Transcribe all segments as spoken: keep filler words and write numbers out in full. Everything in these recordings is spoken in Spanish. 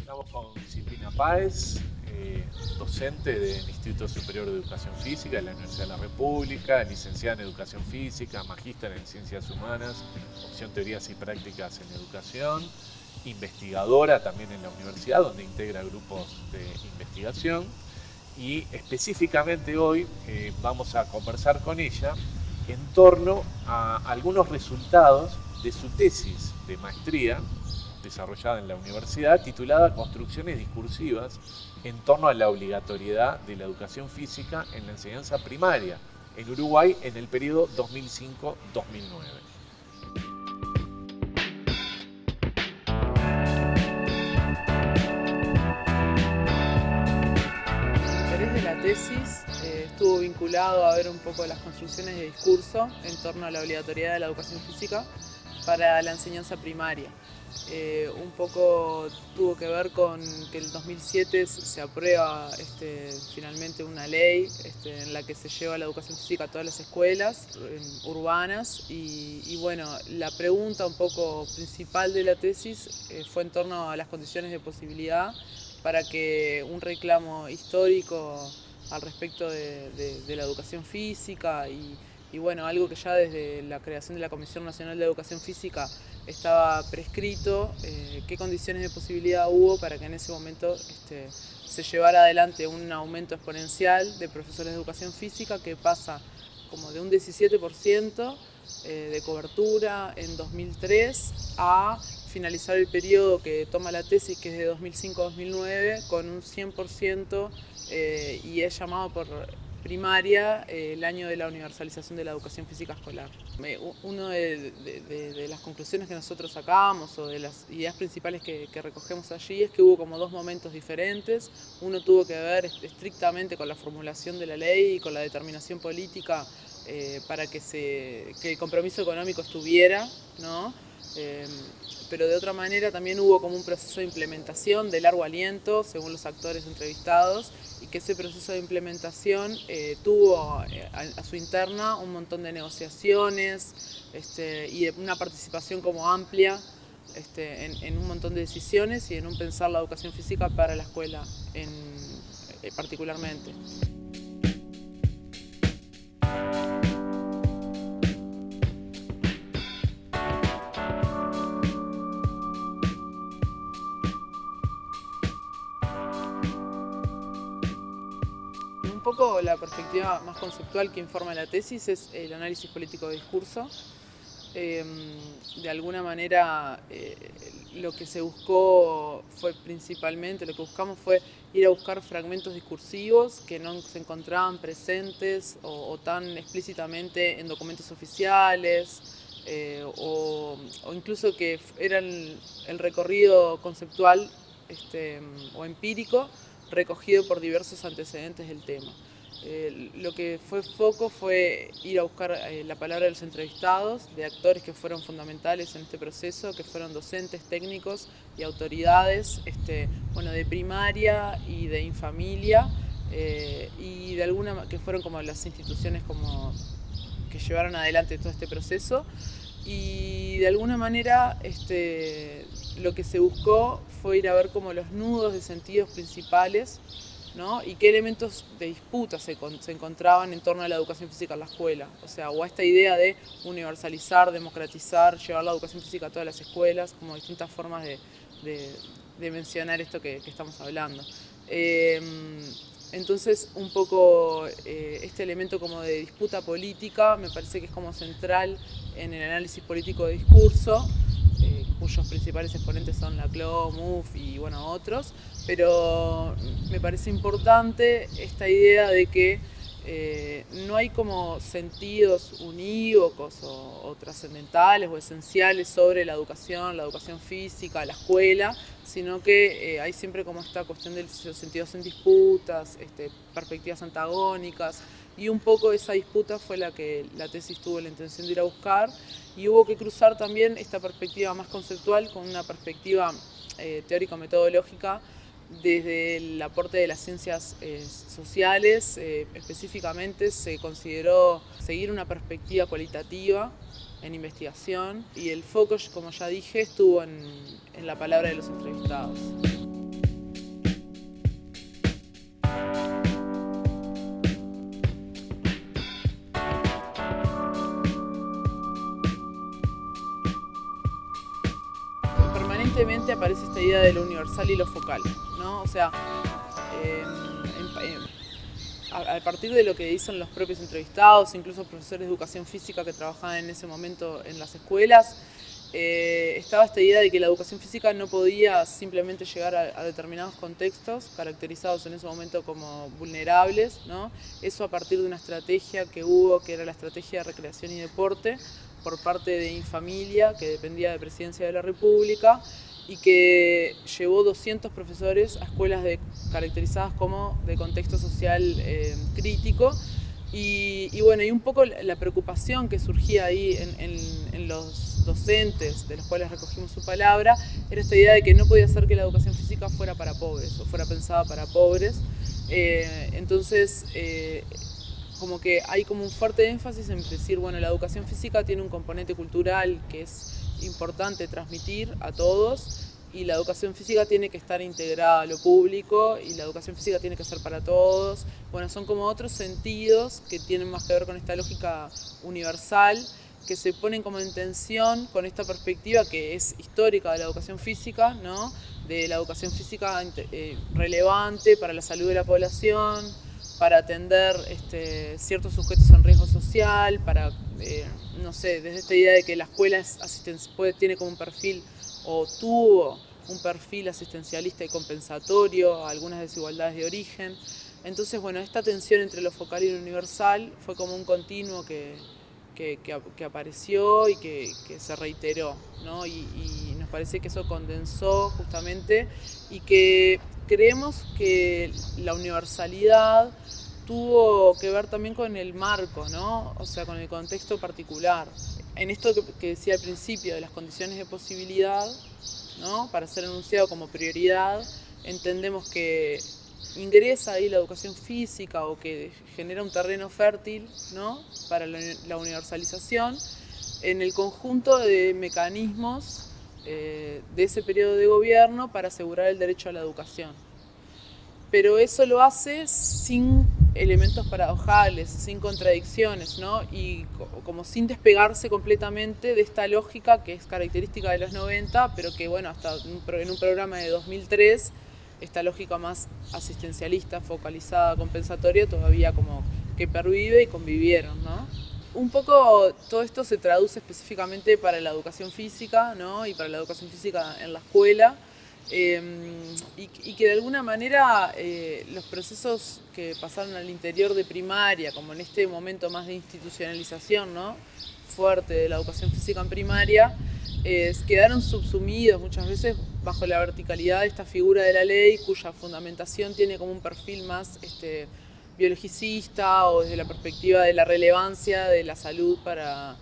Estamos con Silvina Páez, eh, docente del Instituto Superior de Educación Física de la Universidad de la República, licenciada en Educación Física, magíster en Ciencias Humanas, opción Teorías y Prácticas en Educación, investigadora también en la universidad, donde integra grupos de investigación. Y específicamente hoy eh, vamos a conversar con ella en torno a algunos resultados de su tesis de maestría desarrollada en la universidad, titulada Construcciones discursivas en torno a la obligatoriedad de la educación física en la enseñanza primaria en Uruguay en el periodo dos mil cinco a dos mil nueve. El interés de la tesis eh, estuvo vinculado a ver un poco las construcciones de discurso en torno a la obligatoriedad de la educación física para la enseñanza primaria. Eh, un poco tuvo que ver con que en el dos mil siete se aprueba este, finalmente una ley este, en la que se lleva la educación física a todas las escuelas eh, urbanas y, y bueno, la pregunta un poco principal de la tesis eh, fue en torno a las condiciones de posibilidad para que un reclamo histórico al respecto de, de, de la educación física y, y bueno, algo que ya desde la creación de la Comisión Nacional de Educación Física estaba prescrito, eh, qué condiciones de posibilidad hubo para que en ese momento este, se llevara adelante un aumento exponencial de profesores de educación física que pasa como de un diecisiete por ciento eh, de cobertura en dos mil tres a finalizar el periodo que toma la tesis, que es de dos mil cinco a dos mil nueve, con un cien por ciento eh, y es llamado por primaria eh, el año de la universalización de la educación física escolar. Una de, de, de las conclusiones que nosotros sacamos o de las ideas principales que, que recogemos allí es que hubo como dos momentos diferentes. Uno tuvo que ver estrictamente con la formulación de la ley y con la determinación política eh, para que, se, que el compromiso económico estuviera, ¿no? Eh, pero de otra manera también hubo como un proceso de implementación de largo aliento, según los actores entrevistados, y que ese proceso de implementación eh, tuvo eh, a, a su interna un montón de negociaciones este, y de una participación como amplia este, en, en un montón de decisiones y en un pensar la educación física para la escuela en, eh, particularmente. Un poco la perspectiva más conceptual que informa la tesis es el análisis político de discurso. Eh, de alguna manera eh, lo que se buscó fue principalmente, lo que buscamos fue ir a buscar fragmentos discursivos que no se encontraban presentes o, o tan explícitamente en documentos oficiales eh, o, o incluso que eran el, el recorrido conceptual este, o empírico recogido por diversos antecedentes del tema. Eh, lo que fue foco fue ir a buscar eh, la palabra de los entrevistados, de actores que fueron fundamentales en este proceso, que fueron docentes, técnicos y autoridades este, bueno, de primaria y de infamilia, eh, y de alguna que fueron como las instituciones como que llevaron adelante todo este proceso. Y de alguna manera este, lo que se buscó fue ir a ver como los nudos de sentidos principales, ¿no? Y qué elementos de disputa se, se encontraban en torno a la educación física en la escuela. O sea, o a esta idea de universalizar, democratizar, llevar la educación física a todas las escuelas, como distintas formas de, de, de mencionar esto que, que estamos hablando. Eh, Entonces, un poco eh, este elemento como de disputa política me parece que es como central en el análisis político de discurso, eh, cuyos principales exponentes son Laclau, Mouffe y bueno, otros, pero me parece importante esta idea de que eh, no hay como sentidos unívocos o, o trascendentales o esenciales sobre la educación, la educación física, la escuela, sino que eh, hay siempre como esta cuestión de los sentidos en disputas, este, perspectivas antagónicas, y un poco esa disputa fue la que la tesis tuvo la intención de ir a buscar, y hubo que cruzar también esta perspectiva más conceptual con una perspectiva eh, teórico-metodológica desde el aporte de las ciencias eh, sociales. Eh, específicamente se consideró seguir una perspectiva cualitativa en investigación y el foco, como ya dije, estuvo en, en la palabra de los entrevistados. permanentemente aparece esta idea de lo universal y lo focal, ¿no? O sea, eh, en, en, a, a partir de lo que dicen los propios entrevistados, incluso profesores de educación física que trabajaban en ese momento en las escuelas, eh, estaba esta idea de que la educación física no podía simplemente llegar a, a determinados contextos caracterizados en ese momento como vulnerables, ¿no? Eso a partir de una estrategia que hubo, que era la estrategia de recreación y deporte, por parte de Infamilia, que dependía de Presidencia de la República, y que llevó doscientos profesores a escuelas de, caracterizadas como de contexto social eh, crítico. Y, y bueno, y un poco la preocupación que surgía ahí en, en, en los docentes, de los cuales recogimos su palabra, era esta idea de que no podía ser que la educación física fuera para pobres, o fuera pensada para pobres. Eh, entonces, eh, como que hay como un fuerte énfasis en decir, bueno, la educación física tiene un componente cultural que es importante transmitir a todos, y la educación física tiene que estar integrada a lo público, y la educación física tiene que ser para todos. Bueno, son como otros sentidos que tienen más que ver con esta lógica universal, que se ponen como en tensión con esta perspectiva que es histórica de la educación física, ¿no? De la educación física eh, relevante para la salud de la población, para atender este, ciertos sujetos en riesgo social, para, eh, no sé, desde esta idea de que la escuela es puede, tiene como un perfil, o tuvo un perfil asistencialista y compensatorio a algunas desigualdades de origen. Entonces, bueno, esta tensión entre lo focal y lo universal fue como un continuo que, que, que, que apareció y que, que se reiteró, ¿no? Y, y nos parece que eso condensó justamente, y que creemos que la universalidad tuvo que ver también con el marco, ¿no? O sea, con el contexto particular. En esto que, que decía al principio de las condiciones de posibilidad, ¿no? Para ser enunciado como prioridad, entendemos que ingresa ahí la educación física, o que genera un terreno fértil, ¿no? Para la, la universalización, en el conjunto de mecanismos eh, de ese periodo de gobierno para asegurar el derecho a la educación. Pero eso lo hace sin elementos paradojales, sin contradicciones, ¿no? Y como sin despegarse completamente de esta lógica que es característica de los noventa, pero que, bueno, hasta en un programa de dos mil tres, esta lógica más asistencialista, focalizada, compensatoria, todavía como que pervive y convivieron, ¿no? Un poco todo esto se traduce específicamente para la educación física, ¿no? Y para la educación física en la escuela. Eh, y, y que de alguna manera eh, los procesos que pasaron al interior de primaria, como en este momento más de institucionalización, ¿no? Fuerte de la educación física en primaria, eh, quedaron subsumidos muchas veces bajo la verticalidad de esta figura de la ley, cuya fundamentación tiene como un perfil más este, biologicista, o desde la perspectiva de la relevancia de la salud para...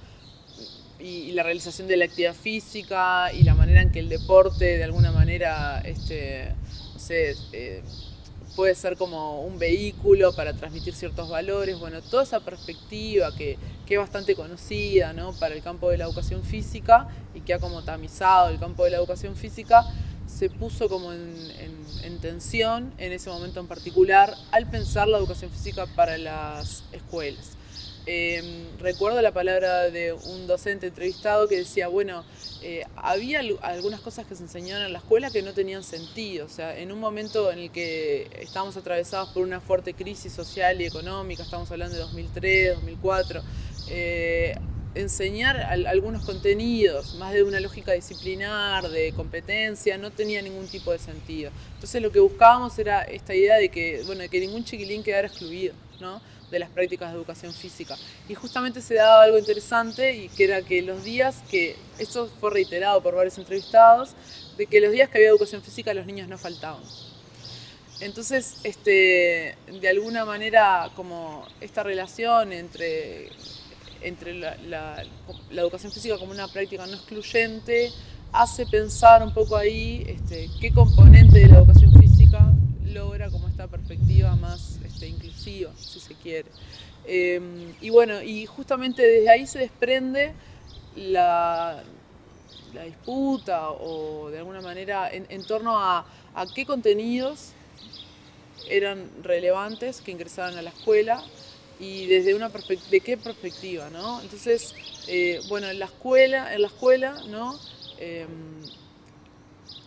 y la realización de la actividad física, y la manera en que el deporte de alguna manera este, no sé, eh, puede ser como un vehículo para transmitir ciertos valores. Bueno, toda esa perspectiva que, que es bastante conocida, ¿no? Para el campo de la educación física, y que ha como tamizado el campo de la educación física, se puso como en, en, en tensión en ese momento en particular al pensar la educación física para las escuelas. Eh, recuerdo la palabra de un docente entrevistado que decía, bueno, eh, había algunas cosas que se enseñaban en la escuela que no tenían sentido. O sea, en un momento en el que estábamos atravesados por una fuerte crisis social y económica, estamos hablando de dos mil tres, dos mil cuatro, eh, enseñar al, algunos contenidos más de una lógica disciplinar, de competencia, no tenía ningún tipo de sentido. Entonces lo que buscábamos era esta idea de que, bueno, de que ningún chiquilín quedara excluido, ¿no? De las prácticas de educación física. Y justamente se daba algo interesante, y que era que los días que, esto fue reiterado por varios entrevistados, de que los días que había educación física los niños no faltaban. Entonces, este, de alguna manera, como esta relación entre, entre la, la, la educación física como una práctica no excluyente, hace pensar un poco ahí este, qué componente de la educación física logra como esta perspectiva más este, inclusiva, si se quiere. Eh, y bueno, y justamente desde ahí se desprende la, la disputa, o de alguna manera en, en torno a, a qué contenidos eran relevantes que ingresaban a la escuela, y desde una perspectiva, de qué perspectiva, ¿no? Entonces, eh, bueno, en la escuela, en la escuela, ¿no? Eh,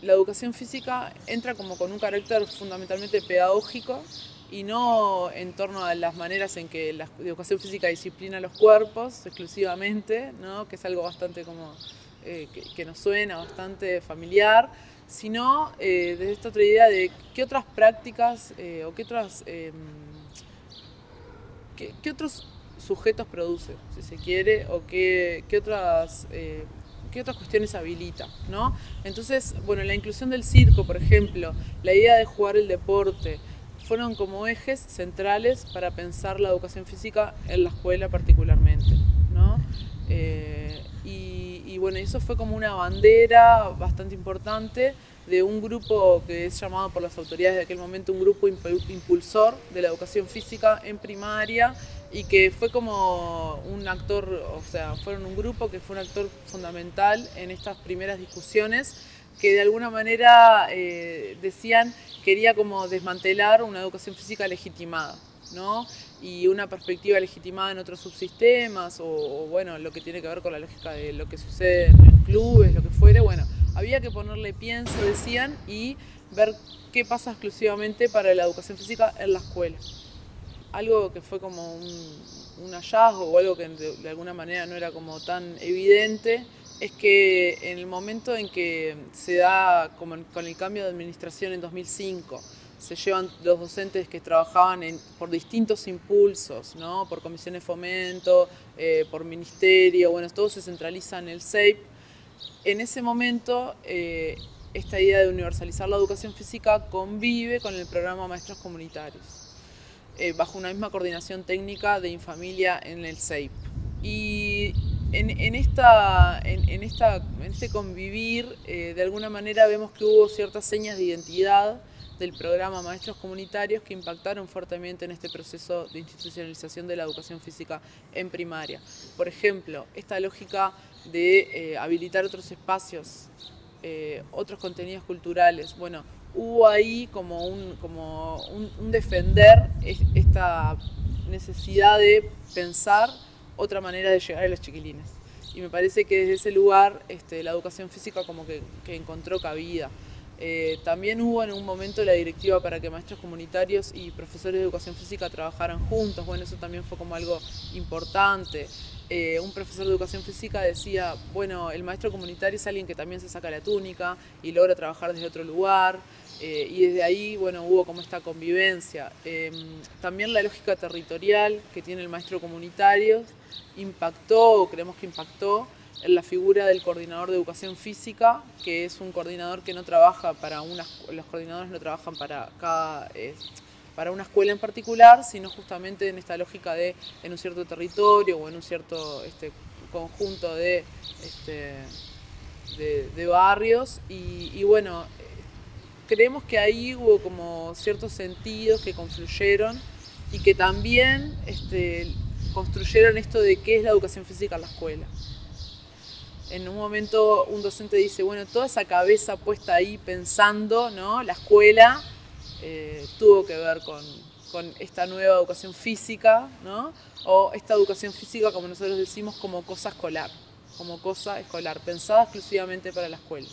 la educación física entra como con un carácter fundamentalmente pedagógico y no en torno a las maneras en que la educación física disciplina los cuerpos exclusivamente, ¿no? Que es algo bastante como eh, que, que nos suena bastante familiar, sino eh, desde esta otra idea de qué otras prácticas eh, o qué otras eh, qué, qué otros sujetos produce, si se quiere, o qué, qué otras eh, qué otras cuestiones habilita, ¿no? Entonces, bueno, la inclusión del circo, por ejemplo, la idea de jugar el deporte, fueron como ejes centrales para pensar la educación física en la escuela particularmente, ¿no? Eh, y, y bueno, eso fue como una bandera bastante importante de un grupo que es llamado por las autoridades de aquel momento un grupo impulsor de la educación física en primaria, y que fue como un actor, o sea, fueron un grupo que fue un actor fundamental en estas primeras discusiones, que de alguna manera eh, decían quería como desmantelar una educación física legitimada, ¿no? Y una perspectiva legitimada en otros subsistemas, o, o bueno, lo que tiene que ver con la lógica de lo que sucede en clubes, lo que fuere, bueno, había que ponerle pienso, decían, y ver qué pasa exclusivamente para la educación física en la escuela. Algo que fue como un, un hallazgo o algo que de, de alguna manera no era como tan evidente, es que en el momento en que se da, como con el cambio de administración en dos mil cinco, se llevan los docentes que trabajaban en, por distintos impulsos, ¿no? Por comisiones de fomento, eh, por ministerio, bueno, todo se centraliza en el S E I P. En ese momento, eh, esta idea de universalizar la educación física convive con el programa Maestros Comunitarios, eh, bajo una misma coordinación técnica de Infamilia en el S E I P. Y en, en, esta, en, en, esta, en este convivir, eh, de alguna manera vemos que hubo ciertas señas de identidad del programa Maestros Comunitarios que impactaron fuertemente en este proceso de institucionalización de la educación física en primaria. Por ejemplo, esta lógica de eh, habilitar otros espacios, eh, otros contenidos culturales. Bueno, hubo ahí como un, como un, un defender esta necesidad de pensar otra manera de llegar a los chiquilines. Y me parece que desde ese lugar este, la educación física como que, que encontró cabida. Eh, también hubo en un momento la directiva para que maestros comunitarios y profesores de educación física trabajaran juntos. Bueno, eso también fue como algo importante. Eh, un profesor de educación física decía, bueno, el maestro comunitario es alguien que también se saca la túnica y logra trabajar desde otro lugar. Eh, y desde ahí, bueno, hubo como esta convivencia. Eh, también la lógica territorial que tiene el maestro comunitario impactó, o creemos que impactó, en la figura del coordinador de educación física, que es un coordinador que no trabaja para una, los coordinadores no trabajan para cada, eh, para una escuela en particular, sino justamente en esta lógica de en un cierto territorio o en un cierto este, conjunto de, este, de, de barrios. Y, y bueno, creemos que ahí hubo como ciertos sentidos que confluyeron y que también este, construyeron esto de qué es la educación física en la escuela. En un momento un docente dice, bueno, toda esa cabeza puesta ahí pensando, ¿no? La escuela eh, tuvo que ver con, con esta nueva educación física, ¿no? O esta educación física, como nosotros decimos, como cosa escolar, como cosa escolar, pensada exclusivamente para la escuela.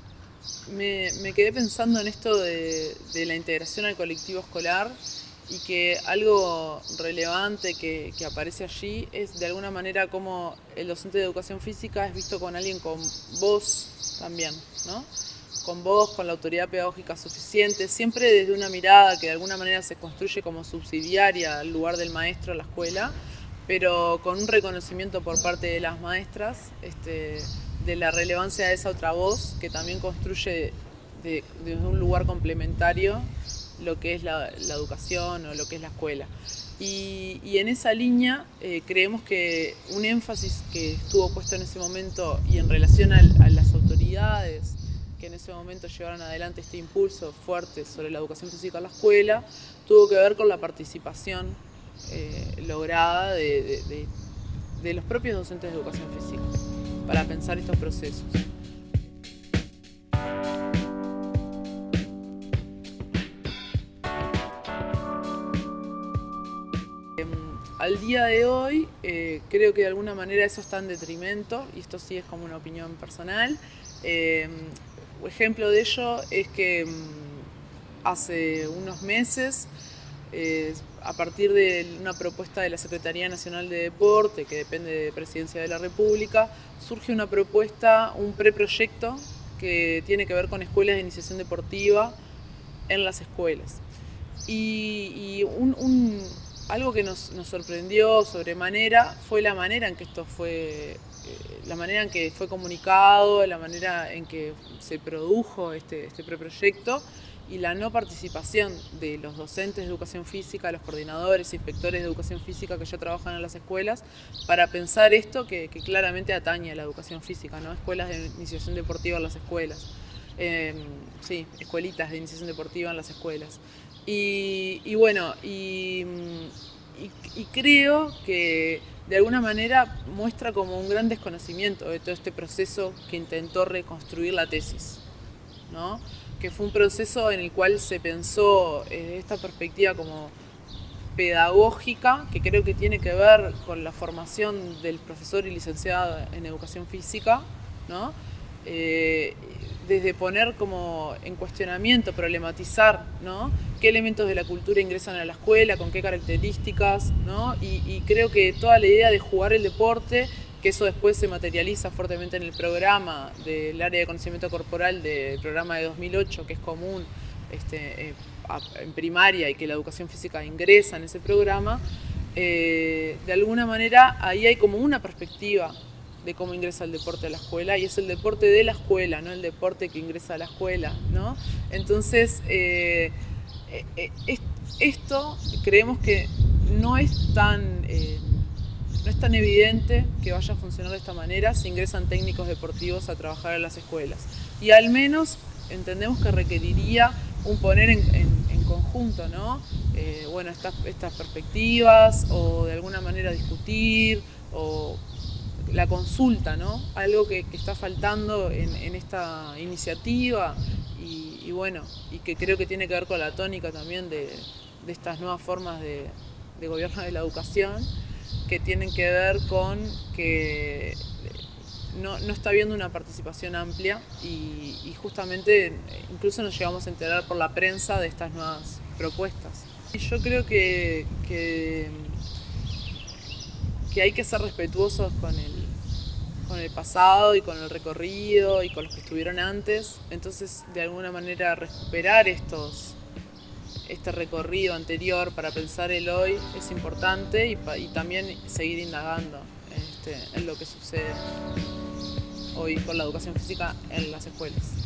Me, me quedé pensando en esto de, de la integración al colectivo escolar, y que algo relevante que, que aparece allí es de alguna manera como el docente de educación física es visto con alguien con voz también, ¿no? Con voz, con la autoridad pedagógica suficiente, siempre desde una mirada que de alguna manera se construye como subsidiaria al lugar del maestro en la escuela, pero con un reconocimiento por parte de las maestras este, de la relevancia de esa otra voz que también construye de, desde un lugar complementario lo que es la, la educación o lo que es la escuela. Y, y en esa línea eh, creemos que un énfasis que estuvo puesto en ese momento y en relación a, a las autoridades que en ese momento llevaron adelante este impulso fuerte sobre la educación física en la escuela, tuvo que ver con la participación eh, lograda de, de, de, de los propios docentes de educación física para pensar estos procesos. Al día de hoy, eh, creo que de alguna manera eso está en detrimento, y esto sí es como una opinión personal. Eh, ejemplo de ello es que hace unos meses, eh, a partir de una propuesta de la Secretaría Nacional de Deporte, que depende de Presidencia de la República, surge una propuesta, un preproyecto que tiene que ver con escuelas de iniciación deportiva en las escuelas. Y, y un, un, algo que nos, nos sorprendió sobremanera fue la manera en que esto fue, eh, la manera en que fue comunicado, la manera en que se produjo este, este preproyecto y la no participación de los docentes de educación física, los coordinadores, inspectores de educación física que ya trabajan en las escuelas, para pensar esto que, que claramente atañe a la educación física, ¿no? Escuelas de iniciación deportiva en las escuelas. Eh, sí, escuelitas de iniciación deportiva en las escuelas. Y, y bueno, y, y, y creo que de alguna manera muestra como un gran desconocimiento de todo este proceso que intentó reconstruir la tesis, ¿no? Que fue un proceso en el cual se pensó desde esta perspectiva como pedagógica, que creo que tiene que ver con la formación del profesor y licenciado en educación física, ¿no? Eh, desde poner como en cuestionamiento, problematizar, ¿no? Qué elementos de la cultura ingresan a la escuela, con qué características, ¿no? Y, y creo que toda la idea de jugar el deporte, que eso después se materializa fuertemente en el programa del área de conocimiento corporal del programa de dos mil ocho, que es común este, eh, en primaria y que la educación física ingresa en ese programa, eh, de alguna manera ahí hay como una perspectiva de cómo ingresa el deporte a la escuela, y es el deporte de la escuela, no el deporte que ingresa a la escuela, ¿no? Entonces, eh, eh, esto creemos que no es tan... Eh, No es tan evidente que vaya a funcionar de esta manera si ingresan técnicos deportivos a trabajar en las escuelas. Y al menos entendemos que requeriría un poner en, en, en conjunto, ¿no? Eh, bueno, estas, estas perspectivas, o de alguna manera discutir, o la consulta, ¿no? Algo que, que está faltando en, en esta iniciativa y, y bueno, y que creo que tiene que ver con la tónica también de, de estas nuevas formas de, de gobierno de la educación, que tienen que ver con que no, no está habiendo una participación amplia y, y justamente incluso nos llegamos a enterar por la prensa de estas nuevas propuestas. Y yo creo que, que, que hay que ser respetuosos con el, con el pasado y con el recorrido y con los que estuvieron antes, entonces de alguna manera recuperar estos este recorrido anterior para pensar el hoy es importante, y, y también seguir indagando este, en lo que sucede hoy con la educación física en las escuelas.